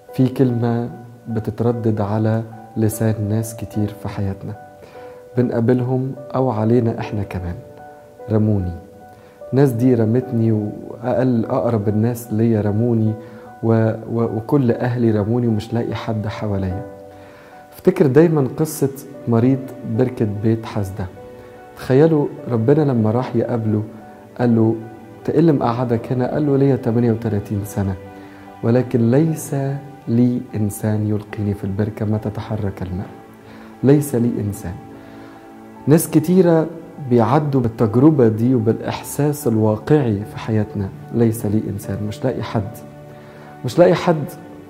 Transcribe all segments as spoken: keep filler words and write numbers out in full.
في كلمة بتتردد على لسان ناس كتير في حياتنا، بنقابلهم أو علينا إحنا كمان: رموني. ناس دي رمتني، وأقل أقرب الناس ليا رموني، و... و... وكل أهلي رموني ومش لاقي حد حواليا. افتكر دايما قصة مريض بركة بيت حسدة. تخيلوا ربنا لما راح يقابله قال له: تقل مقعدك هنا؟ قال له: ليا ثمانية وثلاثين سنة، ولكن ليس لي إنسان يلقيني في البركة ما تتحرك الماء. ليس لي إنسان. ناس كتيرة بيعدوا بالتجربة دي وبالإحساس الواقعي في حياتنا: ليس لي إنسان، مش لاقي حد، مش لاقي حد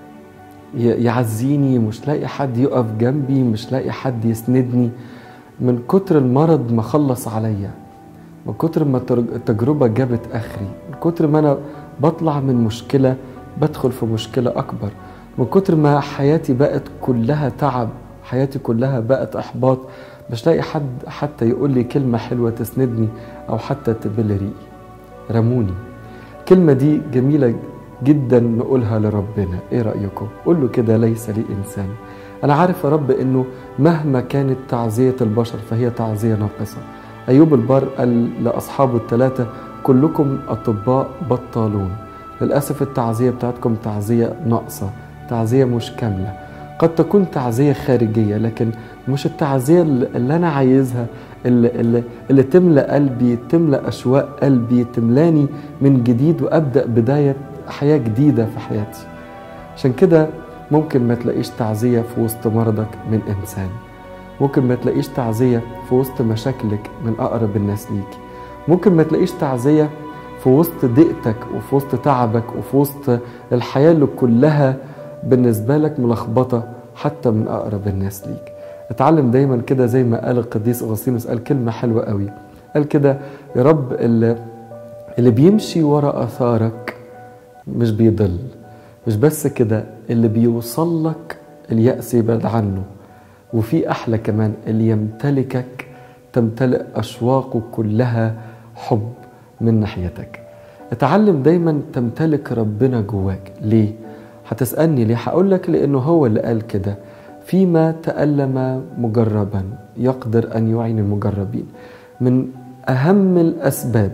يعزيني، مش لاقي حد يقف جنبي، مش لاقي حد يسندني. من كتر المرض ما خلص عليا، من كتر ما التجربة جابت آخري، من كتر ما أنا بطلع من مشكلة بدخل في مشكلة أكبر، من كتر ما حياتي بقت كلها تعب، حياتي كلها بقت إحباط، مش لاقي حد حتى يقول لي كلمة حلوة تسندني أو حتى تبل ريقي. رموني. الكلمة دي جميلة جدا نقولها لربنا. ايه رأيكم؟ قول له كده: ليس لي إنسان. أنا عارف يا رب إنه مهما كانت تعزية البشر فهي تعزية ناقصة. أيوب البار قال لأصحابه الثلاثة: كلكم أطباء بطالون. للأسف التعزية بتاعتكم تعزية ناقصة، تعزية مش كاملة. قد تكون تعزية خارجية، لكن مش التعزية اللي أنا عايزها، اللي, اللي, اللي تملأ قلبي، تملأ أشواق قلبي، تملاني من جديد وأبدأ بداية حياة جديدة في حياتي. عشان كده ممكن ما تلاقيش تعزية في وسط مرضك من إنسان، ممكن ما تلاقيش تعزية في وسط مشاكلك من أقرب الناس ليك، ممكن ما تلاقيش تعزية في وسط ضيقتك وفي وسط تعبك وفي وسط الحياة اللي كلها بالنسبة لك ملخبطة حتى من أقرب الناس ليك. اتعلم دايما كده، زي ما قال القديس أغسطينوس، قال كلمة حلوة قوي، قال كده: يا رب اللي, اللي بيمشي ورا أثارك مش بيضل، مش بس كده، اللي بيوصل لك اليأس يبعد عنه، وفي أحلى كمان: اللي يمتلكك تمتلئ أشواقه كلها حب من ناحيتك. اتعلم دايما تمتلك ربنا جواك. ليه؟ هتسألني ليه؟ هقول لك: لأنه هو اللي قال كده: فيما تألم مجربا يقدر أن يعين المجربين. من أهم الأسباب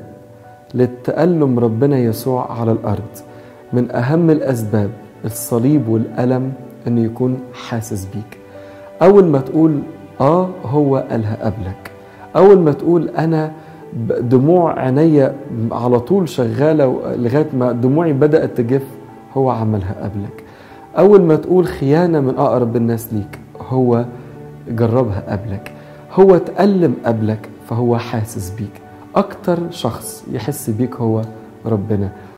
للتألم ربنا يسوع على الأرض، من أهم الأسباب الصليب والألم، أنه يكون حاسس بيك. أول ما تقول آه هو قالها قبلك، أول ما تقول أنا دموع عينيا على طول شغالة لغاية ما دموعي بدأت تجف، هو عملها قبلك. أول ما تقول خيانة من أقرب الناس ليك، هو جربها قبلك، هو تألم قبلك، فهو حاسس بيك. أكتر شخص يحس بيك هو ربنا.